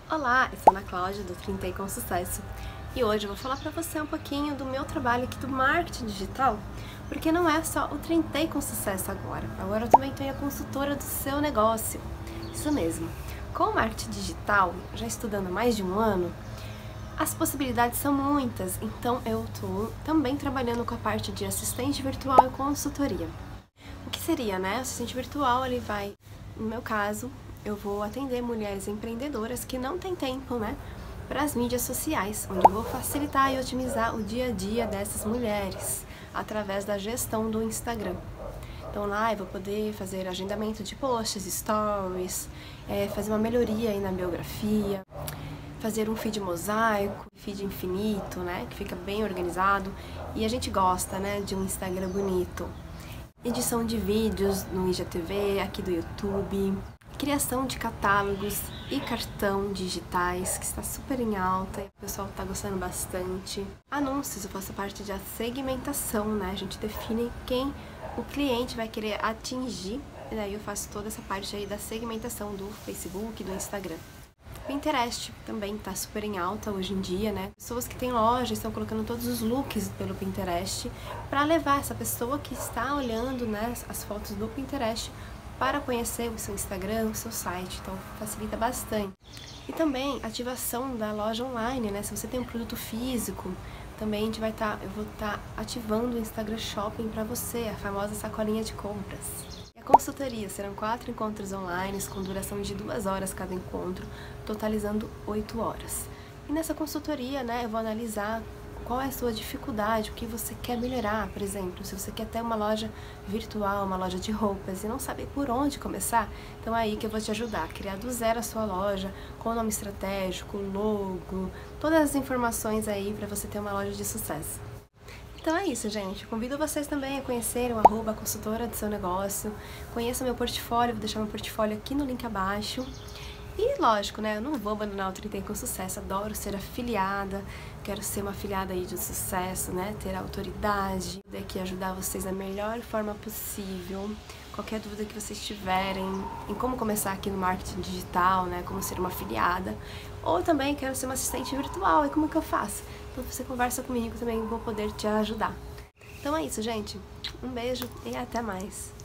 Olá, eu sou Ana Cláudia do Trintei com Sucesso e hoje eu vou falar para você um pouquinho do meu trabalho aqui do marketing digital, porque não é só o Trintei com Sucesso agora eu também tenho a consultora do seu negócio. Isso mesmo, com o marketing digital, já estudando há mais de um ano, as possibilidades são muitas, então eu estou também trabalhando com a parte de assistente virtual e consultoria. O que seria, né? O assistente virtual, ele vai, no meu caso, eu vou atender mulheres empreendedoras que não têm tempo, né, para as mídias sociais, onde eu vou facilitar e otimizar o dia a dia dessas mulheres através da gestão do Instagram. Então lá eu vou poder fazer agendamento de posts, stories, fazer uma melhoria aí na biografia, fazer um feed mosaico, feed infinito, né, que fica bem organizado e a gente gosta, né, de um Instagram bonito. Edição de vídeos no IGTV, aqui do YouTube, criação de catálogos e cartão digitais, que está super em alta e o pessoal está gostando bastante. Anúncios, eu faço parte da segmentação, né? A gente define quem o cliente vai querer atingir e daí eu faço toda essa parte aí da segmentação do Facebook, do Instagram. Pinterest também está super em alta hoje em dia, né? Pessoas que têm loja estão colocando todos os looks pelo Pinterest para levar essa pessoa que está olhando, né, as fotos do Pinterest para conhecer o seu Instagram, o seu site, então facilita bastante. E também ativação da loja online, né? Se você tem um produto físico, também eu vou estar ativando o Instagram Shopping para você, a famosa sacolinha de compras. Consultoria, serão 4 encontros online com duração de 2 horas cada encontro, totalizando 8 horas. E nessa consultoria, né, eu vou analisar qual é a sua dificuldade, o que você quer melhorar, por exemplo, se você quer ter uma loja virtual, uma loja de roupas e não sabe por onde começar, então é aí que eu vou te ajudar a criar do zero a sua loja, com nome estratégico, logo, todas as informações aí para você ter uma loja de sucesso. Então é isso, gente. Eu convido vocês também a conhecerem o @consultora do seu negócio. Conheçam meu portfólio, vou deixar meu portfólio aqui no link abaixo. E lógico, né, eu não vou abandonar o Trintei com Sucesso, adoro ser afiliada, quero ser uma afiliada aí de sucesso, né, ter autoridade, poder aqui ajudar vocês da melhor forma possível. Qualquer dúvida que vocês tiverem em como começar aqui no marketing digital, né, como ser uma afiliada, ou também quero ser uma assistente virtual, e como que eu faço? Então você conversa comigo também, vou poder te ajudar. Então é isso, gente. Um beijo e até mais.